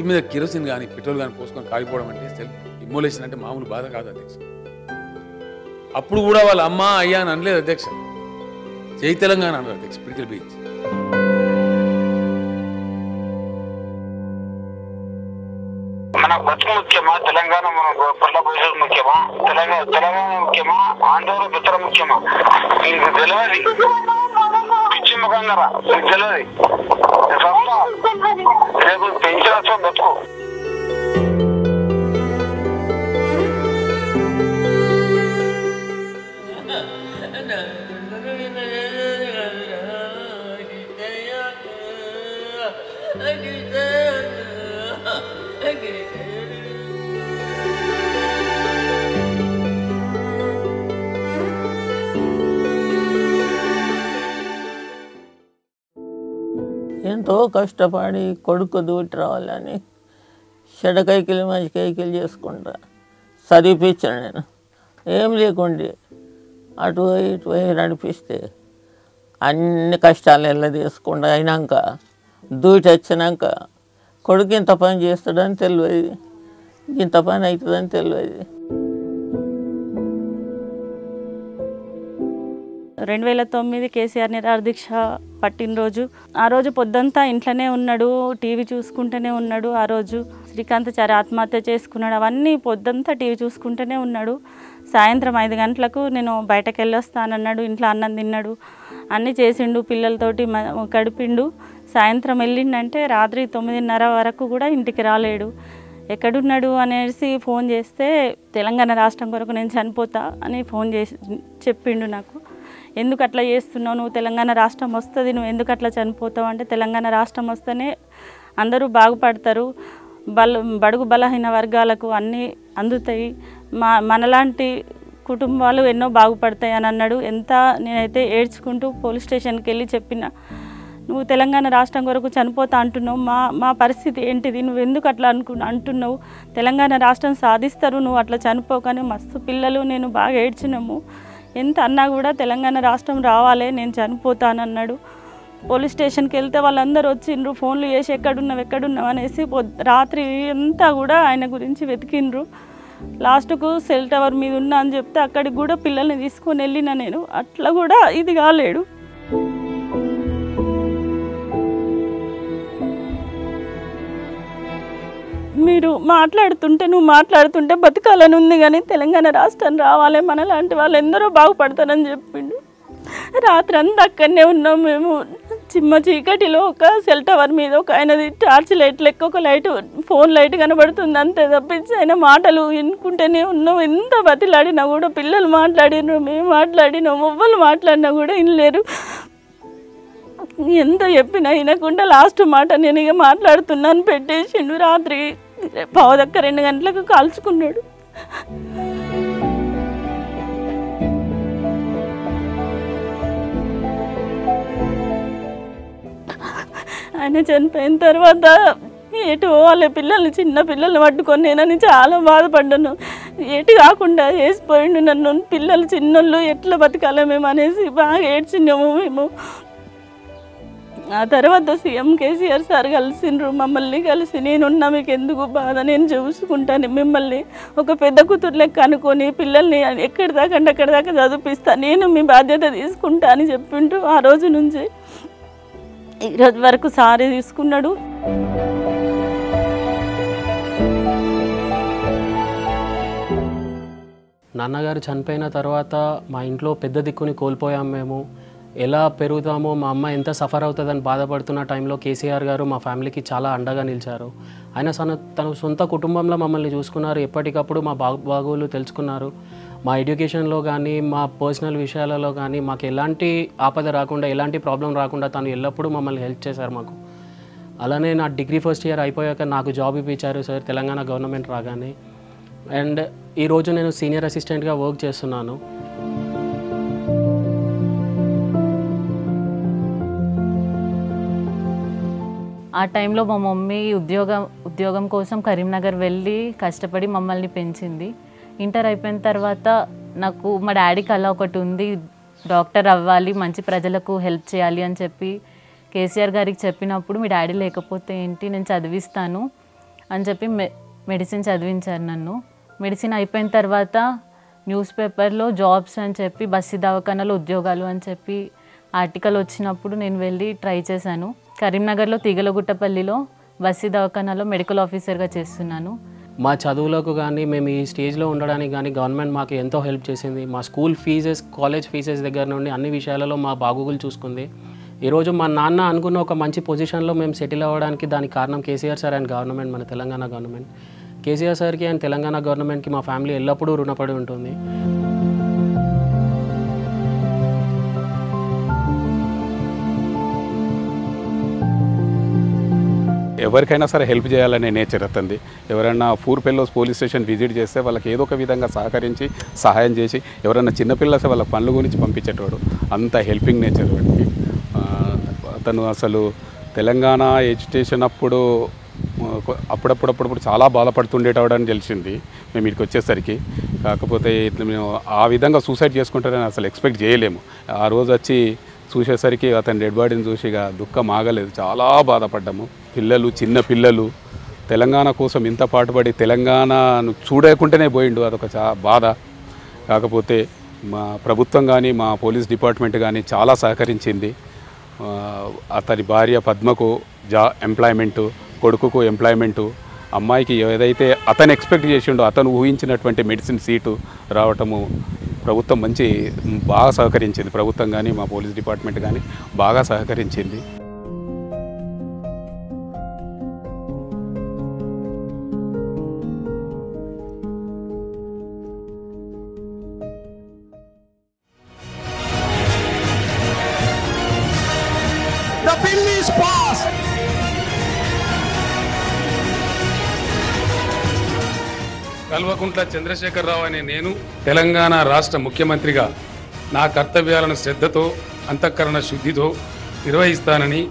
మీద కిరోసిన్ కానీ పెట్రోల్ కానీ పోసుకొని కాలిపోవడం అంటే సెల్ఫ్ ఇమ్మోలేషన్ అంటే మామూలు బాధ కాదు అధ్యక్ష. అప్పుడు కూడా వాళ్ళ అమ్మ అయ్యా అని అనలేదు అధ్యక్ష, జై తెలంగాణ అన్నారు అధ్యక్ష పిడికిల బీచ్. మన బతుకు ముఖ్యమా, తెలంగాణ మన పల్ల భవిష్యత్తు ముఖ్యమా, తెలంగాణ ముఖ్యమా, ఆందోళన పిత్ర ముఖ్యమా? నీకు తెలియదు, పిచ్చి ముఖంగా నీకు తెలియదు. రేపు పెంచిన బతుకు ఎంతో కష్టపడి కొడుకు దూటి రావాలని చెడకైకిలు మంచి కైకిలు చేసుకుంటా చదివిపించాను. నేను ఏం లేకుండే అటు పోయి ఇటు పోయి నడిపిస్తే అన్ని కష్టాలు ఎలా తీసుకుండా అయినాక దూటి వచ్చినాక కొడుకు ఇంత పని చేస్తాడని తెలియదు, ఇంత పని అవుతుందని తెలియదు. 2009 కేసీఆర్ నిరాహార దీక్ష పట్టిన రోజు, ఆ రోజు పొద్దంతా ఇంట్లోనే ఉన్నాడు, టీవీ చూసుకుంటూనే ఉన్నాడు. ఆ రోజు శ్రీకాంతాచారి ఆత్మహత్య చేసుకున్నాడు, అవన్నీ పొద్దంతా టీవీ చూసుకుంటూనే ఉన్నాడు. సాయంత్రం 5 గంటలకు నేను బయటకు వెళ్ళొస్తానన్నాడు, ఇంట్లో అన్నం తిన్నాడు, అన్నీ చేసిండు, పిల్లలతోటి గడిపిండు. సాయంత్రం వెళ్ళిండంటే రాత్రి 9:30 వరకు కూడా ఇంటికి రాలేడు. ఎక్కడున్నాడు అనేసి ఫోన్ చేస్తే తెలంగాణ రాష్ట్రం కొరకు నేను చనిపోతా అని ఫోన్ చేసి చెప్పిండు నాకు. ఎందుకు అట్లా చేస్తున్నావు, నువ్వు తెలంగాణ రాష్ట్రం వస్తుంది, నువ్వు ఎందుకు అట్లా చనిపోతావు అంటే, తెలంగాణ రాష్ట్రం వస్తేనే అందరూ బాగుపడతారు, బడుగు బలహీన వర్గాలకు అన్నీ అందుతాయి, మనలాంటి కుటుంబాలు ఎన్నో బాగుపడతాయి అని అన్నాడు. నేనైతే ఏడ్చుకుంటూ పోలీస్ స్టేషన్కి వెళ్ళి చెప్పిన, నువ్వు తెలంగాణ రాష్ట్రం కొరకు చనిపోతా అంటున్నావు, మా పరిస్థితి ఏంటిది, నువ్వు ఎందుకు అట్లా అంటున్నావు, తెలంగాణ రాష్ట్రం సాధిస్తారు, నువ్వు అట్లా చనిపోకని. మస్తు పిల్లలు నేను బాగా ఏడ్చినాము, ఎంత అన్నా కూడా తెలంగాణ రాష్ట్రం రావాలి, నేను చనిపోతానన్నాడు. పోలీస్ స్టేషన్కి వెళ్తే వాళ్ళందరూ వచ్చిండ్రు, ఫోన్లు చేసి ఎక్కడున్నావు అనేసి రాత్రి అంతా కూడా ఆయన గురించి వెతికిండ్రు. లాస్ట్కు సెల్ టవర్ మీద ఉన్నా అని చెప్తే అక్కడికి కూడా పిల్లల్ని తీసుకొని వెళ్ళిన నేను, అట్లా కూడా ఇది కాలేడు. నువ్వు మాట్లాడుతుంటే బతకాలని ఉంది, కానీ తెలంగాణ రాష్ట్రం రావాలి, మనలాంటి వాళ్ళు ఎందరో బాగుపడతారని చెప్పిండు. రాత్రి అంతా అక్కడనే ఉన్నాం మేము. చిమ్మ చీకటిలో ఒక సెల్ టవర్ మీద ఒక ఆయనది టార్చ్ లైట్ లెక్క ఒక లైట్, ఫోన్ లైట్ కనబడుతుంది అంతే తప్పించి ఆయన మాటలు వినుకుంటూనే ఉన్నాం. ఎంత బతిలాడినా కూడా, పిల్లలు మాట్లాడినారు, మేము మాట్లాడినాం, ఎవ్వరు మాట్లాడినా కూడా వినలేరు. ఎంత చెప్పినా వినకుండా లాస్ట్ మాట నేను ఇక మాట్లాడుతున్నాను పెట్టేసిండు. రాత్రి 2 గంటలకు కాల్చుకున్నాడు. ఆయన చనిపోయిన తర్వాత ఎటు వాళ్ళ పిల్లల్ని, చిన్న పిల్లల్ని పట్టుకొని నేనని చాలా బాధపడ్డాను. ఎటు కాకుండా వేసిపోయిండు నన్ను, పిల్లలు చిన్నోళ్ళు ఎట్లా బతకాలి మేము అనేసి బాగా ఏడ్చినాము మేము. ఆ తర్వాత సీఎం కేసీఆర్ సార్ కలిసిండ్రు, మమ్మల్ని కలిసి నేనున్నా, మీకు ఎందుకు బాధ, నేను చూసుకుంటాను మిమ్మల్ని, ఒక పెద్ద కూతురు లెక్క అనుకొని పిల్లల్ని ఎక్కడి దాకా అంటే అక్కడి దాకా చదివిస్తా, నేను మీ బాధ్యత తీసుకుంటా అని చెప్పిండ్రు. ఆ రోజు నుంచి ఈరోజు వరకు సారీ తీసుకున్నాడు. నాన్నగారు చనిపోయిన తర్వాత మా ఇంట్లో పెద్ద దిక్కుని కోల్పోయాం మేము. ఎలా పెరుగుతామో, మా అమ్మ ఎంత సఫర్ అవుతుందని బాధపడుతున్న టైంలో కేసీఆర్ గారు మా ఫ్యామిలీకి చాలా అండగా నిలిచారు. ఆయన తన సొంత కుటుంబంలో మమ్మల్ని చూసుకున్నారు, ఎప్పటికప్పుడు మా బాగోగులు తెలుసుకున్నారు. మా ఎడ్యుకేషన్లో కానీ, మా పర్సనల్ విషయాలలో కానీ మాకు ఎలాంటి ఆపద రాకుండా, ఎలాంటి ప్రాబ్లం రాకుండా తను ఎల్లప్పుడూ మమ్మల్ని హెల్ప్ చేశారు మాకు. అలానే నా డిగ్రీ ఫస్ట్ ఇయర్ అయిపోయాక నాకు జాబ్ ఇప్పించారు సార్ తెలంగాణ గవర్నమెంట్ రాగానే. అండ్ ఈరోజు నేను సీనియర్ అసిస్టెంట్గా వర్క్ చేస్తున్నాను. ఆ టైంలో మా మమ్మీ ఉద్యోగం కోసం కరీంనగర్ వెళ్ళి కష్టపడి మమ్మల్ని పెంచింది. ఇంటర్ అయిపోయిన తర్వాత నాకు మా డాడీకి అలా ఒకటి ఉంది, డాక్టర్ అవ్వాలి, మంచి ప్రజలకు హెల్ప్ చేయాలి అని చెప్పి కేసీఆర్ గారికి చెప్పినప్పుడు, మీ డాడీ లేకపోతే ఏంటి, నేను చదివిస్తాను, అని చెప్పి మెడిసిన్ చదివించారు నన్ను. మెడిసిన్ అయిపోయిన తర్వాత న్యూస్ పేపర్లో జాబ్స్ అని చెప్పి బస్సు దవాఖానాలో ఉద్యోగాలు అని చెప్పి ఆర్టికల్ వచ్చినప్పుడు నేను వెళ్ళి ట్రై చేశాను. కరీంనగర్లో తీగలగుట్టపల్లిలో బస్సు దవాఖానాలో మెడికల్ ఆఫీసర్గా చేస్తున్నాను. మా చదువులకు కానీ మేము ఈ స్టేజ్లో ఉండడానికి కానీ గవర్నమెంట్ మాకు ఎంతో హెల్ప్ చేసింది. మా స్కూల్ ఫీజెస్, కాలేజ్ ఫీజెస్ దగ్గర నుండి అన్ని విషయాలలో మా బాగోగులు చూసుకుంది. ఈరోజు మా నాన్న అనుకున్న ఒక మంచి పొజిషన్లో మేము సెటిల్ అవ్వడానికి దానికి కారణం కేసీఆర్ సార్ అండ్ గవర్నమెంట్, మన తెలంగాణ గవర్నమెంట్. కేసీఆర్ సార్కి అండ్ తెలంగాణ గవర్నమెంట్కి మా ఫ్యామిలీ ఎల్లప్పుడూ రుణపడి ఉంటుంది. ఎవరికైనా సరే హెల్ప్ చేయాలనే నేచర్ అతనిది. ఎవరైనా poor fellows police station visit చేస్తే వాళ్ళకి ఏదో ఒక విధంగా సహకరించి సహాయం చేసి, ఎవరైనా చిన్నపిల్లస్తే వాళ్ళ పనుల గురించి పంపించేటవాడు. అంత హెల్పింగ్ నేచర్ వాడికి. అతను అసలు తెలంగాణ ఎడ్యుకేషన్ అప్పుడప్పుడు చాలా బాధపడుతుండేటవాడని తెలిసింది మేము ఇక్కడికి వచ్చేసరికి. కాకపోతే మేము ఆ విధంగా సూసైడ్ చేసుకుంటారని అసలు ఎక్స్పెక్ట్ చేయలేము. ఆ రోజు వచ్చి చూసేసరికి అతని డెడ్ బాడీని చూసి ఇక దుఃఖం ఆగలేదు, చాలా బాధపడ్డాము. చిన్న పిల్లలు తెలంగాణ కోసం ఇంత పాటుపడి తెలంగాణను చూడకుండానే పోయిండు, అదొక బాధ. కాకపోతే మా ప్రభుత్వం కానీ మా పోలీస్ డిపార్ట్మెంట్ కానీ చాలా సహకరించింది. అతని భార్య పద్మకు ఎంప్లాయ్మెంటు, కొడుకుకు ఎంప్లాయ్మెంటు, అమ్మాయికి ఏదైతే అతను ఎక్స్పెక్ట్ చేసిండో అతను ఊహించినటువంటి మెడిసిన్ సీటు రావటము ప్రభుత్వం బాగా సహకరించింది. ప్రభుత్వం కానీ మా పోలీస్ డిపార్ట్మెంట్ కానీ బాగా సహకరించింది. The bill is passed. Kalvakuntla Chandrashekar Rao అనే నేను తెలంగాణ రాష్ట్ర ముఖ్యమంత్రిగా నా కర్తవ్యాలను శ్రద్ధతో, అంతఃకరణ శుద్ధితో నిర్వహిస్తానని